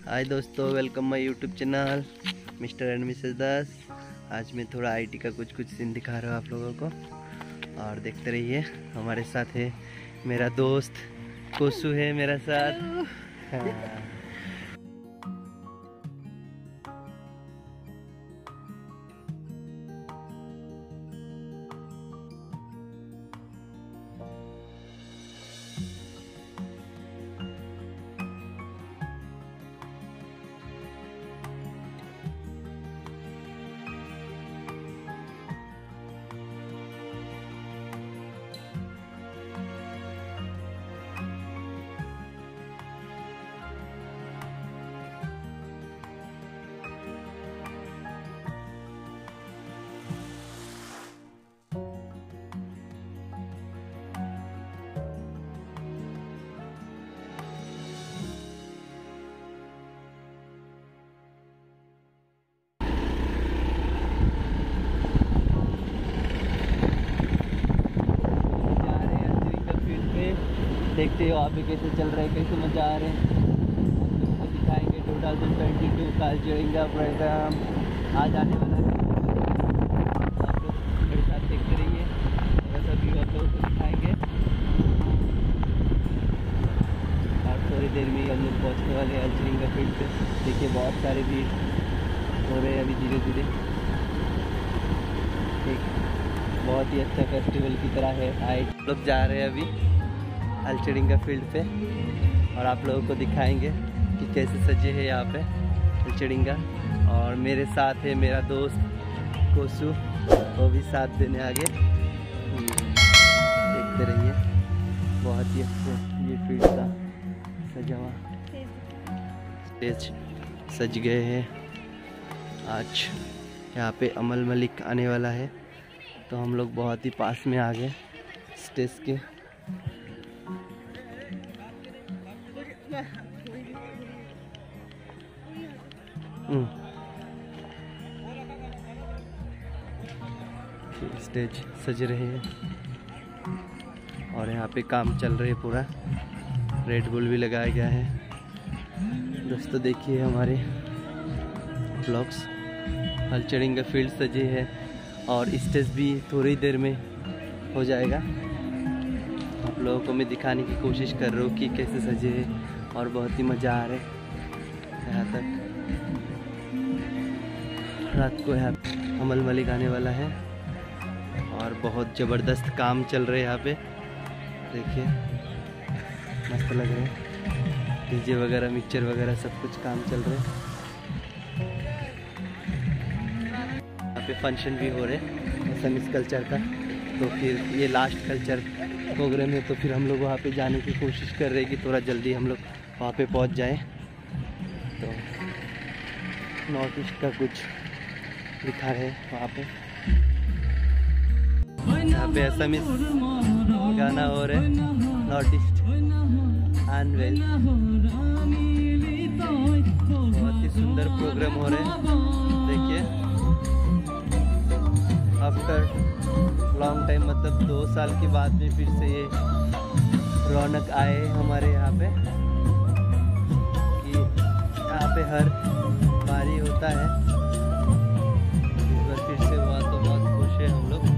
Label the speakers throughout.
Speaker 1: हाय दोस्तों, welcome my YouTube channel Mr&Mrs Das. आज मैं थोड़ा आईटी का कुछ सीन दिखा रहा हूँ आप लोगों को और देखते रहिए। हमारे साथ है मेरा दोस्त कोसू है मेरा साथ। हाँ। देखते हो आप भी कैसे चल रहे हैं, कैसे मजा आ रहे हैं। हम लोगों को दिखाएंगे 2022 का alcheringa प्रोग्राम आज आने वाला है। आप लोग मेरे साथ देखते रहिए, वैसा भी आप लोगों को दिखाएंगे। और थोड़ी देर में हम लोग पहुँचने वाले हैं alcheringa फील्ड पे। देखिए बहुत सारे भीड़ हो रहे हैं अभी धीरे धीरे। एक बहुत ही अच्छा फेस्टिवल की तरह है। हम लोग जा रहे हैं अभी alcheringa फील्ड पे और आप लोगों को दिखाएंगे कि कैसे सजे हैं यहाँ पे alcheringa। और मेरे साथ है मेरा दोस्त कोसू, वो भी साथ देने आगे। देखते रहिए, बहुत ही अच्छा ये फील्ड का सजा हुआ स्टेज सज गए हैं। आज यहाँ पे अमल मलिक आने वाला है तो हम लोग बहुत ही पास में आ गए स्टेज के। स्टेज सज रहे हैं और यहाँ पे काम चल रहे हैं पूरा। रेड बुल भी लगाया गया है। दोस्तों देखिए हमारे ब्लॉग्स alcheringa फील्ड सजे है और स्टेज भी थोड़ी देर में हो जाएगा। आप लोगों को मैं दिखाने की कोशिश कर रहा हूँ कि कैसे सजे है और बहुत ही मज़ा आ रहा है। यहाँ तक रात को यहाँ अमल मलिक आने वाला है और बहुत ज़बरदस्त काम चल रहे हैं यहाँ पे। देखिए मस्त लग रहे हैं, डीजे वगैरह मिक्सचर वगैरह सब कुछ काम चल रहे हैं। यहाँ पे फंक्शन भी हो रहे हैं असमीज कल्चर का। तो फिर ये लास्ट कल्चर प्रोग्राम है तो फिर हम लोग वहाँ पे जाने की कोशिश कर रहे हैं कि थोड़ा जल्दी हम लोग वहाँ पे पहुँच जाएं। तो नॉर्थ ईस्ट का कुछ दिखा है वहाँ पे। यहाँ पे असमीज गाना हो रहा है, नॉर्थ ईस्ट अनवेल। बहुत ही सुंदर प्रोग्राम हो रहे हैं। देखिए आफ्टर लॉन्ग टाइम, मतलब 2 साल के बाद में फिर से ये रौनक आए हमारे यहाँ पे कि यहाँ पे हर बारी होता है। इस बार फिर से हुआ तो बहुत खुश है हम लोग।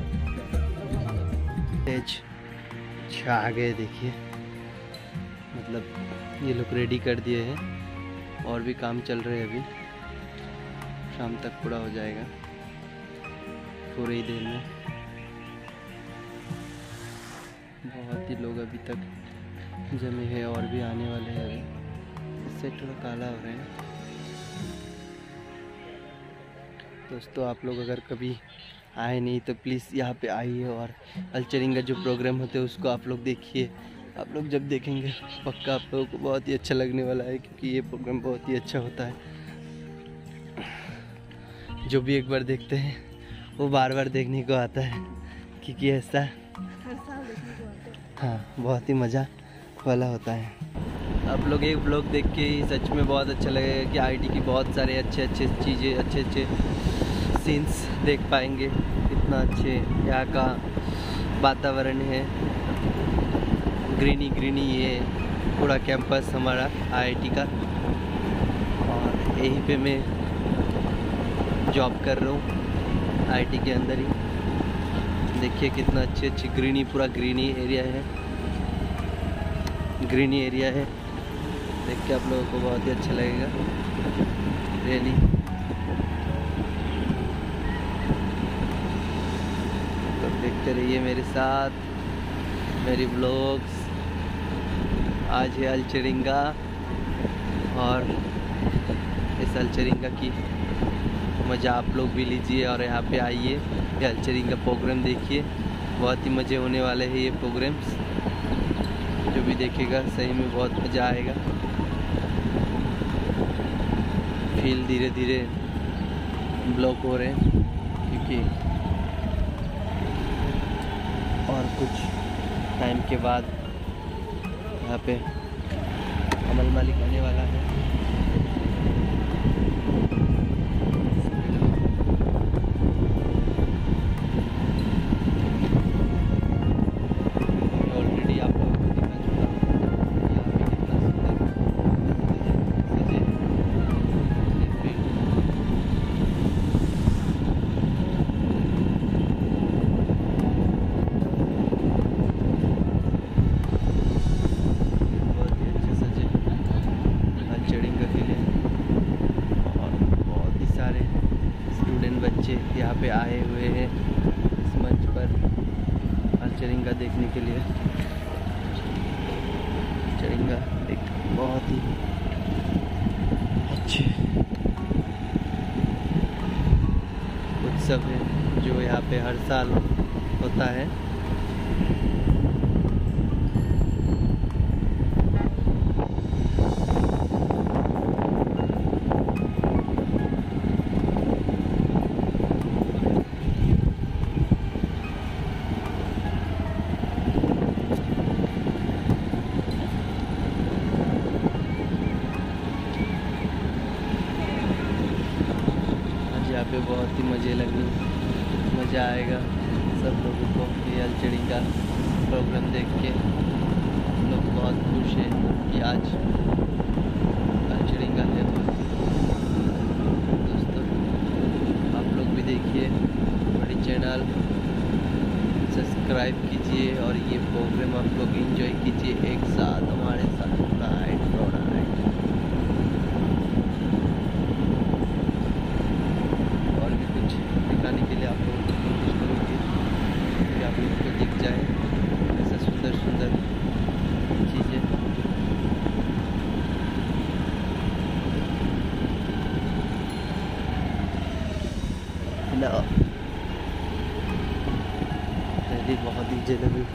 Speaker 1: स्टेज छा गए देखिए, मतलब ये लोग रेडी कर दिए हैं और भी काम चल रहे हैं। अभी शाम तक पूरा हो जाएगा थोड़ी ही देर में। बहुत ही लोग अभी तक जमे हैं और भी आने वाले हैं। अभी इससे थोड़ा काला हो रहे हैं। दोस्तों आप लोग अगर कभी आए नहीं तो प्लीज़ यहाँ पे आइए और अल्चरिंग का जो प्रोग्राम होते हैं उसको आप लोग देखिए। आप लोग जब देखेंगे पक्का आप लोगों को बहुत ही अच्छा लगने वाला है, क्योंकि ये प्रोग्राम बहुत ही अच्छा होता है। जो भी एक बार देखते हैं वो बार बार देखने को आता है, क्योंकि ऐसा
Speaker 2: हर साल देखने को आता है।
Speaker 1: हाँ बहुत ही मज़ा वाला होता है। आप लोग एक ब्लॉग देख के ही सच में बहुत अच्छा लगेगा कि आईटी की बहुत सारे अच्छे चीज़ें, अच्छे सीन्स देख पाएंगे। कितना अच्छे यहाँ का वातावरण है, ग्रीनी ये पूरा कैंपस हमारा आईआईटी का। और यहीं पे मैं जॉब कर रहा हूँ आईआईटी के अंदर ही। देखिए कितना अच्छी ग्रीनी, पूरा ग्रीनी एरिया है, ग्रीनी एरिया है। देख के आप लोगों को बहुत ही अच्छा लगेगा रियली। तो देखते रहिए मेरे साथ मेरी ब्लॉग्स। आज है अल्चरिंगा और इस अल्चरिंगा की मज़ा आप लोग भी लीजिए और यहाँ पे आइए, ये अल्चरिंगा प्रोग्राम देखिए। बहुत ही मज़े होने वाले हैं ये प्रोग्राम्स। जो भी देखेगा सही में बहुत मज़ा आएगा। फील धीरे धीरे ब्लॉक हो रहे हैं, क्योंकि और कुछ टाइम के बाद यहाँ पे अमल मालिक आने वाला है। ऑलरेडी आप लोगों को दिखा चुका यहाँ पे कितना सुंदर सजे बच्चे यहाँ पे आए हुए हैं इस मंच पर अल्चरिंगा देखने के लिए। अल्चरिंगा एक बहुत ही अच्छे उत्सव है जो यहाँ पे हर साल होता है। यहाँ पे बहुत ही मज़ा आएगा सब लोगों को ये अल्चरिंगा प्रोग्राम देख के। हम लोग बहुत खुश हैं कि आज अल्चरिंगा है। दोस्तों आप लोग भी देखिए, हमारी चैनल सब्सक्राइब कीजिए और ये प्रोग्राम आप लोग एंजॉय कीजिए एक साथ हमारे साथ। दिखाने के लिए आप लोगों को कोशिश करूँगी कि आप लोगों को दिख जाए ऐसा सुंदर चीज़ें। पहले बहुत ही जलेबी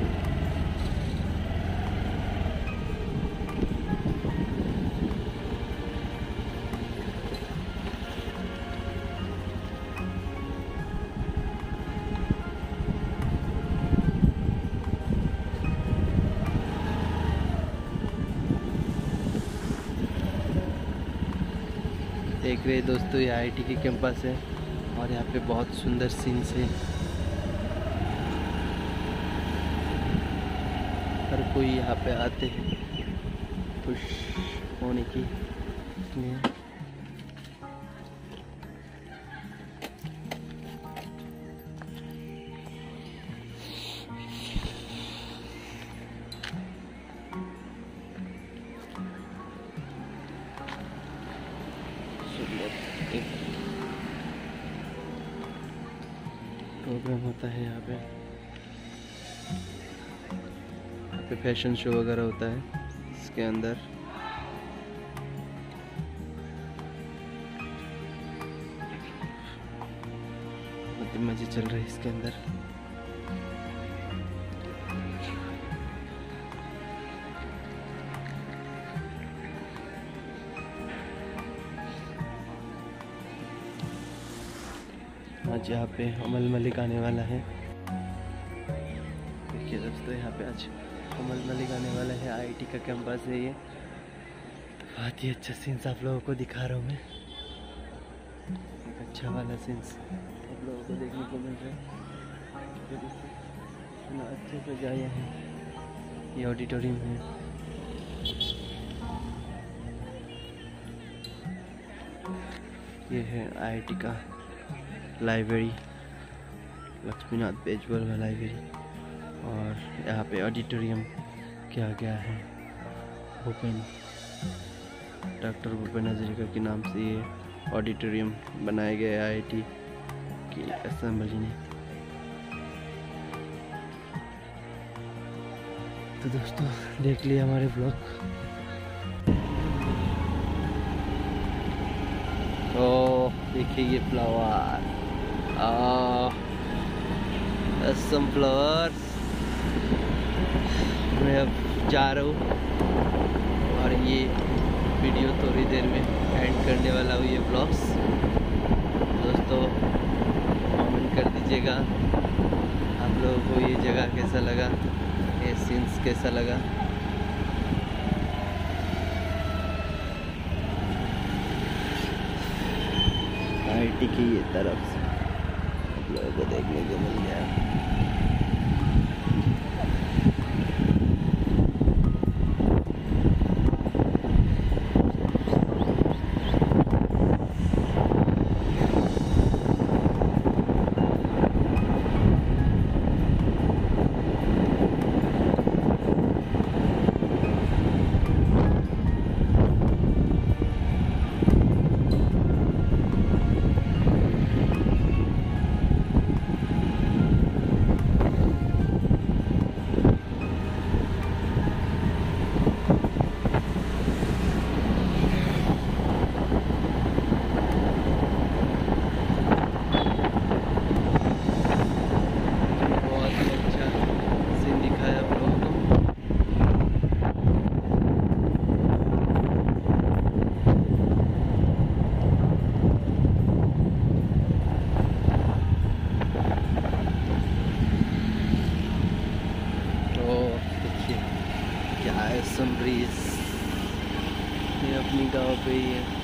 Speaker 1: देख रहे दोस्तों, ये आईआईटी की कैंपस है और यहाँ पे बहुत सुंदर सीन्स है। हर कोई यहाँ पे आते हैं खुश होने की लिए। प्रोग्राम होता है यहाँ पे फैशन शो वगैरह होता है इसके अंदर। बहुत मजे चल रहे हैं इसके अंदर। आज यहाँ पे अमल मलिक आने वाला है। देखिए दोस्तों, यहाँ पे आज अमल मलिक आने वाला है। IIT का कैंपस है ये। बहुत ही अच्छा सीन्स आप लोगों को दिखा रहा हूँ मैं। एक अच्छा वाला सीन्स आप लोगों को देखने को मिल रहा है। इतना अच्छे से सजाया है। ये ऑडिटोरियम है। ये है IIT का लाइब्रेरी, लक्ष्मीनाथ बेजबल लाइब्रेरी। और यहाँ पे ऑडिटोरियम किया गया है डॉक्टर भूपेन हजारिका के नाम से। ये ऑडिटोरियम बनाया गया है IIT की असेंबली ने। तो दोस्तों देख लिया हमारे ब्लॉग। तो देखिए ये फ्लावर, सम फ्लावर्स। मैं अब जा रहा हूँ और ये वीडियो थोड़ी देर में एंड करने वाला हूँ। ये ब्लॉग्स दोस्तों कमेंट कर दीजिएगा आप लोगों को ये जगह कैसा लगा, ये सीन्स कैसा लगा। IIT की ये तरफ से आप लोगों को देखने को मिल गया। क्या है सनराइज, ये अपनी गाँव पे ही है।